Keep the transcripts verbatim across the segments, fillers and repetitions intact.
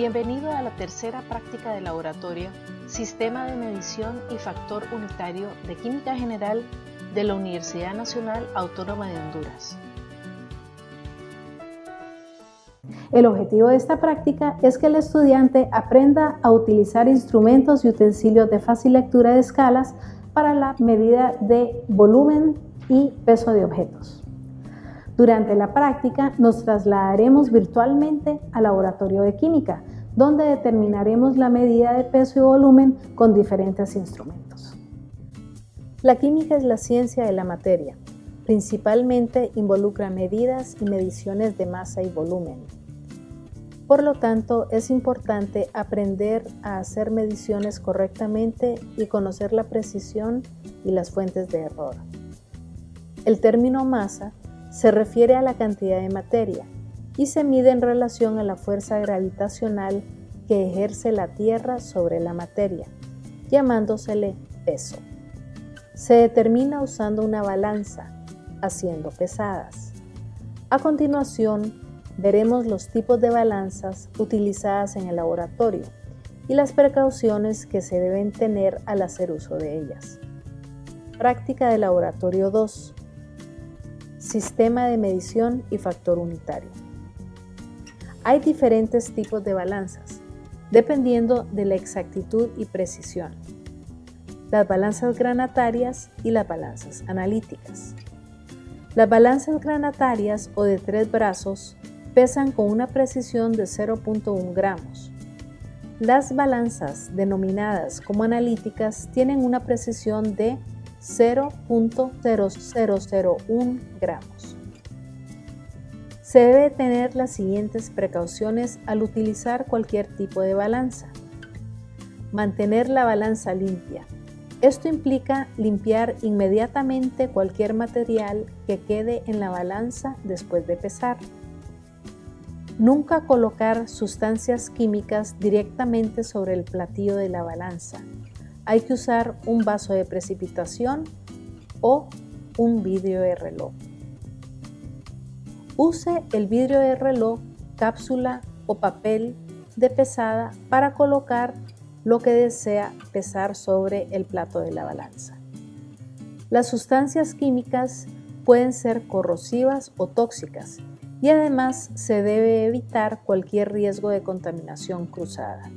Bienvenido a la tercera práctica de laboratorio, Sistema de Medición y Factor Unitario de Química General de la Universidad Nacional Autónoma de Honduras. El objetivo de esta práctica es que el estudiante aprenda a utilizar instrumentos y utensilios de fácil lectura de escalas para la medida de volumen y peso de objetos. Durante la práctica nos trasladaremos virtualmente al laboratorio de química, donde determinaremos la medida de peso y volumen con diferentes instrumentos. La química es la ciencia de la materia. Principalmente involucra medidas y mediciones de masa y volumen. Por lo tanto, es importante aprender a hacer mediciones correctamente y conocer la precisión y las fuentes de error. El término masa se refiere a la cantidad de materia y se mide en relación a la fuerza gravitacional que ejerce la Tierra sobre la materia, llamándosele peso. Se determina usando una balanza, haciendo pesadas. A continuación, veremos los tipos de balanzas utilizadas en el laboratorio y las precauciones que se deben tener al hacer uso de ellas. Práctica de laboratorio dos. Sistema de medición y factor unitario. Hay diferentes tipos de balanzas, dependiendo de la exactitud y precisión. Las balanzas granatarias y las balanzas analíticas. Las balanzas granatarias o de tres brazos pesan con una precisión de cero punto uno gramos. Las balanzas denominadas como analíticas tienen una precisión de cero punto cero cero cero uno gramos. Se debe tener las siguientes precauciones al utilizar cualquier tipo de balanza. Mantener la balanza limpia. Esto implica limpiar inmediatamente cualquier material que quede en la balanza después de pesar. Nunca colocar sustancias químicas directamente sobre el platillo de la balanza. Hay que usar un vaso de precipitación o un vidrio de reloj. Use el vidrio de reloj, cápsula o papel de pesada para colocar lo que desea pesar sobre el plato de la balanza. Las sustancias químicas pueden ser corrosivas o tóxicas y además se debe evitar cualquier riesgo de contaminación cruzada.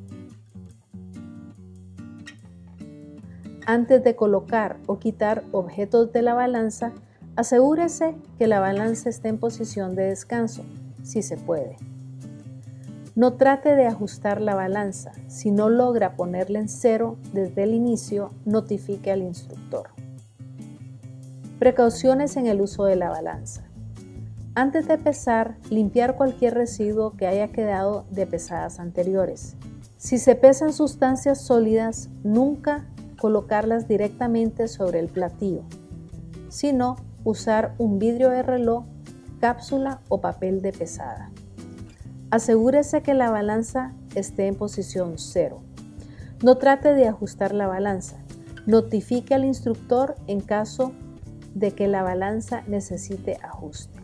Antes de colocar o quitar objetos de la balanza, asegúrese que la balanza esté en posición de descanso, si se puede. No trate de ajustar la balanza. Si no logra ponerla en cero desde el inicio, notifique al instructor. Precauciones en el uso de la balanza. Antes de pesar, limpiar cualquier residuo que haya quedado de pesadas anteriores. Si se pesan sustancias sólidas, nunca colocarlas directamente sobre el platillo, sino usar un vidrio de reloj, cápsula o papel de pesada. Asegúrese que la balanza esté en posición cero. No trate de ajustar la balanza. Notifique al instructor en caso de que la balanza necesite ajuste.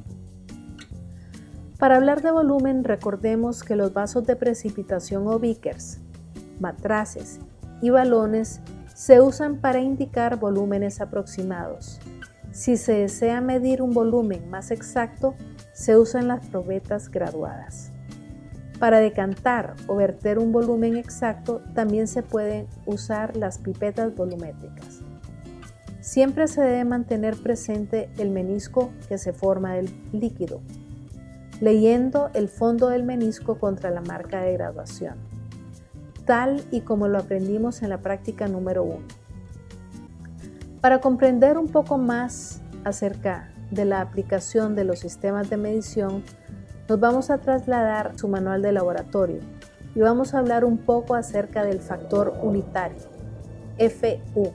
Para hablar de volumen, recordemos que los vasos de precipitación o beakers, matraces y balones se usan para indicar volúmenes aproximados. Si se desea medir un volumen más exacto, se usan las probetas graduadas. Para decantar o verter un volumen exacto, también se pueden usar las pipetas volumétricas. Siempre se debe mantener presente el menisco que se forma del líquido, leyendo el fondo del menisco contra la marca de graduación, tal y como lo aprendimos en la práctica número uno. Para comprender un poco más acerca de la aplicación de los sistemas de medición, nos vamos a trasladar a su manual de laboratorio y vamos a hablar un poco acerca del factor unitario, F U.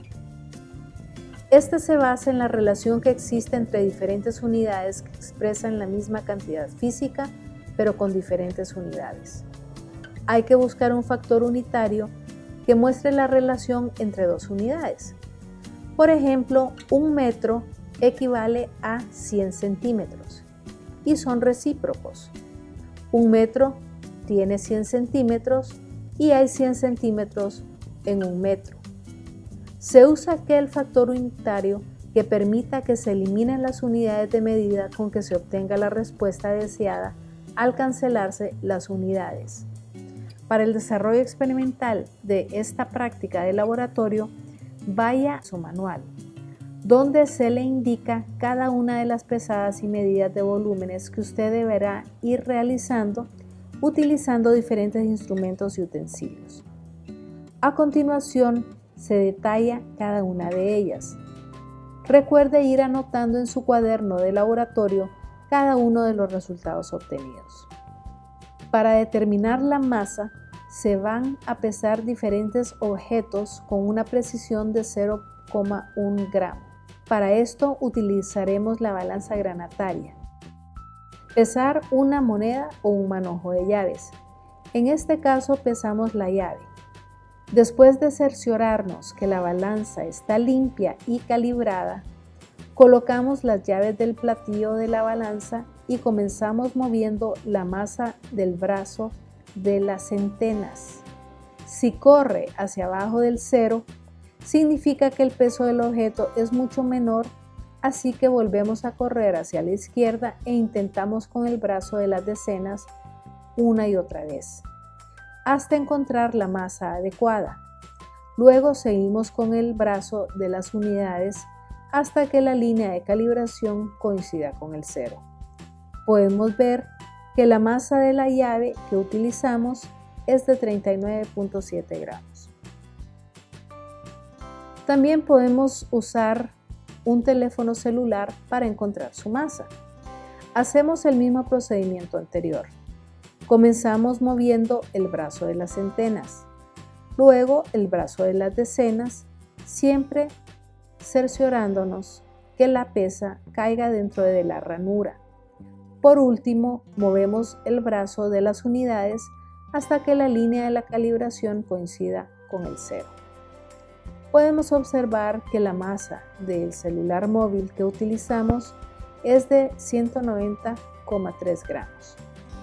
Este se basa en la relación que existe entre diferentes unidades que expresan la misma cantidad física, pero con diferentes unidades. Hay que buscar un factor unitario que muestre la relación entre dos unidades. Por ejemplo, un metro equivale a cien centímetros y son recíprocos. Un metro tiene cien centímetros y hay cien centímetros en un metro. Se usa aquel factor unitario que permita que se eliminen las unidades de medida con que se obtenga la respuesta deseada al cancelarse las unidades. Para el desarrollo experimental de esta práctica de laboratorio, vaya a su manual, donde se le indica cada una de las pesadas y medidas de volúmenes que usted deberá ir realizando utilizando diferentes instrumentos y utensilios. A continuación, se detalla cada una de ellas. Recuerde ir anotando en su cuaderno de laboratorio cada uno de los resultados obtenidos. Para determinar la masa, se van a pesar diferentes objetos con una precisión de cero coma uno gramo. Para esto utilizaremos la balanza granataria. Pesar una moneda o un manojo de llaves. En este caso pesamos la llave. Después de cerciorarnos que la balanza está limpia y calibrada, colocamos las llaves del platillo de la balanza y comenzamos moviendo la masa del brazo de las centenas. Si corre hacia abajo del cero, significa que el peso del objeto es mucho menor, así que volvemos a correr hacia la izquierda e intentamos con el brazo de las decenas una y otra vez, hasta encontrar la masa adecuada. Luego seguimos con el brazo de las unidades hasta que la línea de calibración coincida con el cero. Podemos ver que la masa de la llave que utilizamos es de treinta y nueve punto siete gramos. También podemos usar un teléfono celular para encontrar su masa. Hacemos el mismo procedimiento anterior. Comenzamos moviendo el brazo de las centenas, luego el brazo de las decenas, siempre cerciorándonos que la pesa caiga dentro de la ranura. Por último, movemos el brazo de las unidades hasta que la línea de la calibración coincida con el cero. Podemos observar que la masa del celular móvil que utilizamos es de ciento noventa coma tres gramos.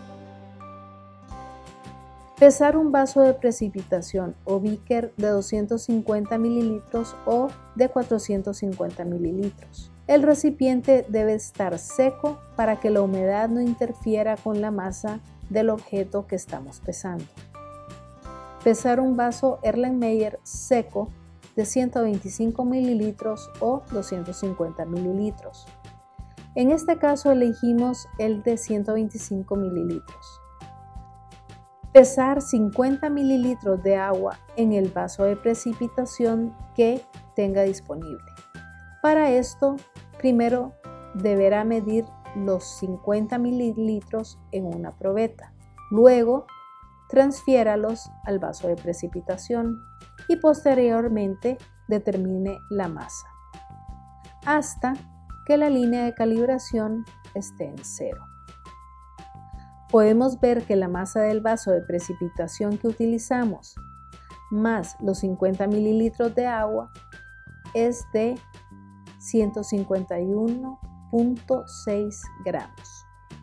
Pesar un vaso de precipitación o beaker de doscientos cincuenta mililitros o de cuatrocientos cincuenta mililitros. El recipiente debe estar seco para que la humedad no interfiera con la masa del objeto que estamos pesando. Pesar un vaso Erlenmeyer seco de ciento veinticinco mililitros o doscientos cincuenta mililitros. En este caso elegimos el de ciento veinticinco mililitros. Pesar cincuenta mililitros de agua en el vaso de precipitación que tenga disponible. Para esto, primero deberá medir los cincuenta mililitros en una probeta. Luego, transfiéralos al vaso de precipitación y posteriormente determine la masa, hasta que la línea de calibración esté en cero. Podemos ver que la masa del vaso de precipitación que utilizamos más los cincuenta mililitros de agua es de ciento cincuenta y uno punto seis gramos.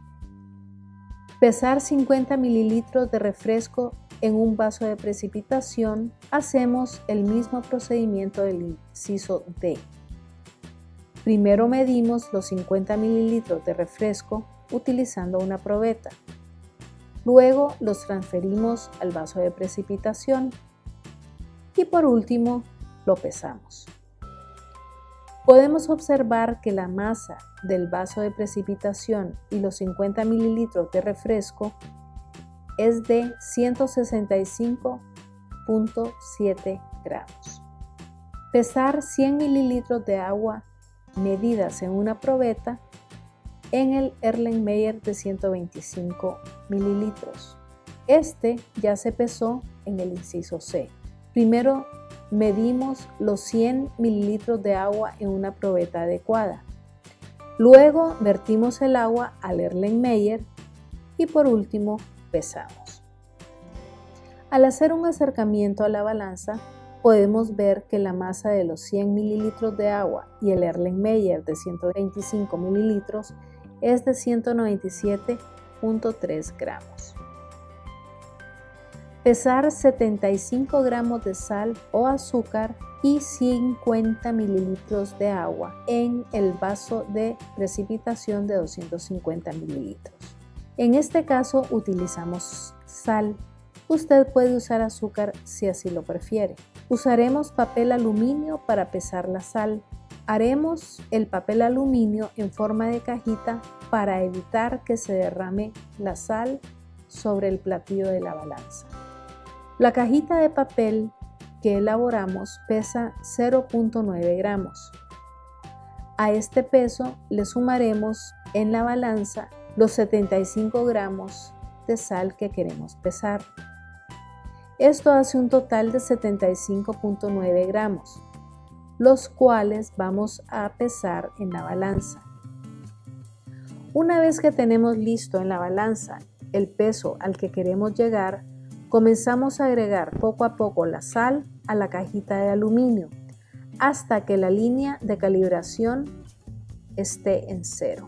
Pesar cincuenta mililitros de refresco en un vaso de precipitación, hacemos el mismo procedimiento del inciso D. Primero medimos los cincuenta mililitros de refresco utilizando una probeta. Luego los transferimos al vaso de precipitación y por último lo pesamos. Podemos observar que la masa del vaso de precipitación y los cincuenta mililitros de refresco es de ciento sesenta y cinco punto siete gramos. Pesar cien mililitros de agua medidas en una probeta en el Erlenmeyer de ciento veinticinco mililitros. Este ya se pesó en el inciso C. Primero medimos los cien mililitros de agua en una probeta adecuada. Luego vertimos el agua al Erlenmeyer y por último pesamos. Al hacer un acercamiento a la balanza, podemos ver que la masa de los cien mililitros de agua y el Erlenmeyer de ciento veinticinco mililitros es de ciento noventa y siete punto tres gramos. Pesar setenta y cinco gramos de sal o azúcar y cincuenta mililitros de agua en el vaso de precipitación de doscientos cincuenta mililitros. En este caso utilizamos sal. Usted puede usar azúcar si así lo prefiere. Usaremos papel aluminio para pesar la sal. Haremos el papel aluminio en forma de cajita para evitar que se derrame la sal sobre el platillo de la balanza. La cajita de papel que elaboramos pesa cero punto nueve gramos. A este peso le sumaremos en la balanza los setenta y cinco gramos de sal que queremos pesar. Esto hace un total de setenta y cinco punto nueve gramos, los cuales vamos a pesar en la balanza. Una vez que tenemos listo en la balanza el peso al que queremos llegar, comenzamos a agregar poco a poco la sal a la cajita de aluminio hasta que la línea de calibración esté en cero.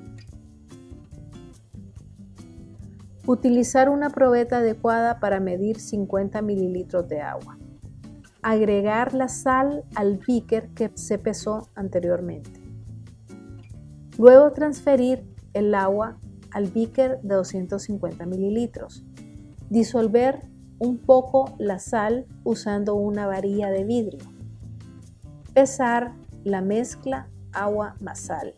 Utilizar una probeta adecuada para medir cincuenta mililitros de agua. Agregar la sal al beaker que se pesó anteriormente. Luego transferir el agua al beaker de doscientos cincuenta mililitros. Disolver un poco la sal usando una varilla de vidrio. Pesar la mezcla agua más sal.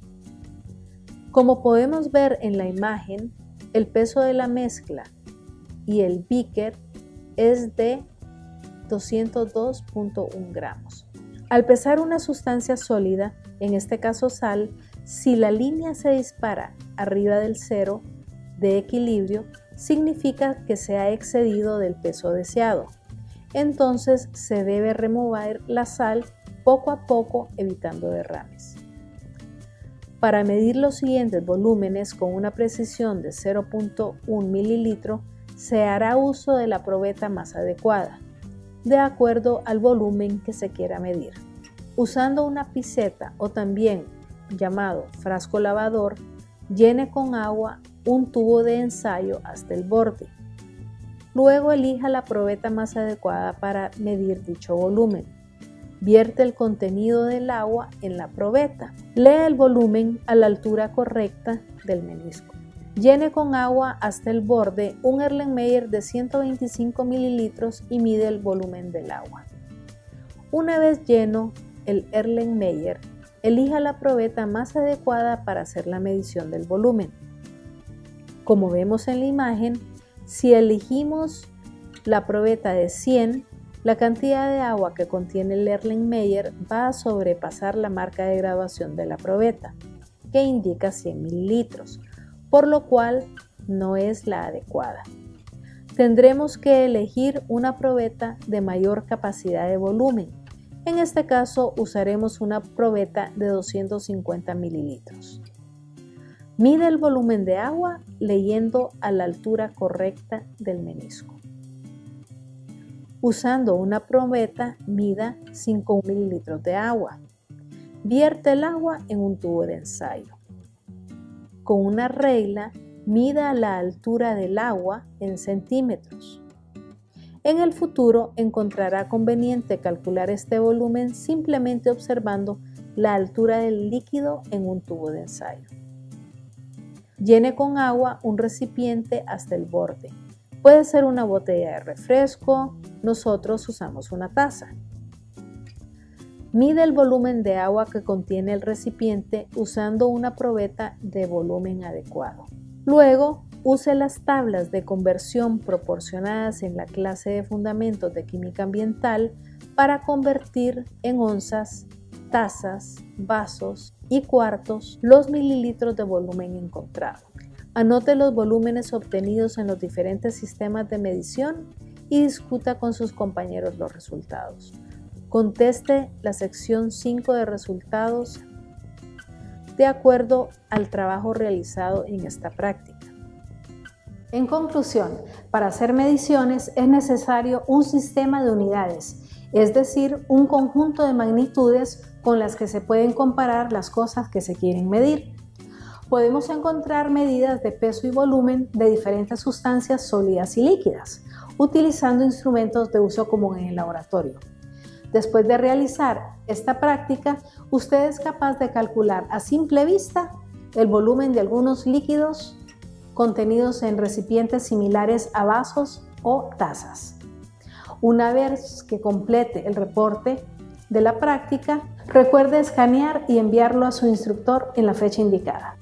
Como podemos ver en la imagen, el peso de la mezcla y el beaker es de doscientos dos punto uno gramos. Al pesar una sustancia sólida, en este caso sal, si la línea se dispara arriba del cero de equilibrio, significa que se ha excedido del peso deseado. Entonces se debe remover la sal poco a poco, evitando derrames. Para medir los siguientes volúmenes con una precisión de cero punto uno mililitro, se hará uso de la probeta más adecuada, de acuerdo al volumen que se quiera medir. Usando una piseta o también llamado frasco lavador, llene con agua un tubo de ensayo hasta el borde. Luego elija la probeta más adecuada para medir dicho volumen. Vierte el contenido del agua en la probeta. Lee el volumen a la altura correcta del menisco. Llene con agua hasta el borde un Erlenmeyer de ciento veinticinco mililitros y mide el volumen del agua. Una vez lleno el Erlenmeyer, elija la probeta más adecuada para hacer la medición del volumen. Como vemos en la imagen, si elegimos la probeta de cien, la cantidad de agua que contiene el Erlenmeyer va a sobrepasar la marca de graduación de la probeta, que indica cien mililitros, por lo cual no es la adecuada. Tendremos que elegir una probeta de mayor capacidad de volumen. En este caso usaremos una probeta de doscientos cincuenta mililitros. Mide el volumen de agua leyendo a la altura correcta del menisco. Usando una probeta, mida cinco mililitros de agua. Vierte el agua en un tubo de ensayo. Con una regla, mida la altura del agua en centímetros. En el futuro encontrará conveniente calcular este volumen simplemente observando la altura del líquido en un tubo de ensayo. Llene con agua un recipiente hasta el borde. Puede ser una botella de refresco, nosotros usamos una taza. Mide el volumen de agua que contiene el recipiente usando una probeta de volumen adecuado. Luego, use las tablas de conversión proporcionadas en la clase de Fundamentos de Química Ambiental para convertir en onzas, tazas, vasos y cuartos los mililitros de volumen encontrado. Anote los volúmenes obtenidos en los diferentes sistemas de medición y discuta con sus compañeros los resultados. Conteste la sección cinco de resultados de acuerdo al trabajo realizado en esta práctica. En conclusión, para hacer mediciones es necesario un sistema de unidades, es decir, un conjunto de magnitudes con las que se pueden comparar las cosas que se quieren medir. Podemos encontrar medidas de peso y volumen de diferentes sustancias sólidas y líquidas. utilizando instrumentos de uso común en el laboratorio. Después de realizar esta práctica, usted es capaz de calcular a simple vista el volumen de algunos líquidos contenidos en recipientes similares a vasos o tazas. Una vez que complete el reporte de la práctica, recuerde escanear y enviarlo a su instructor en la fecha indicada.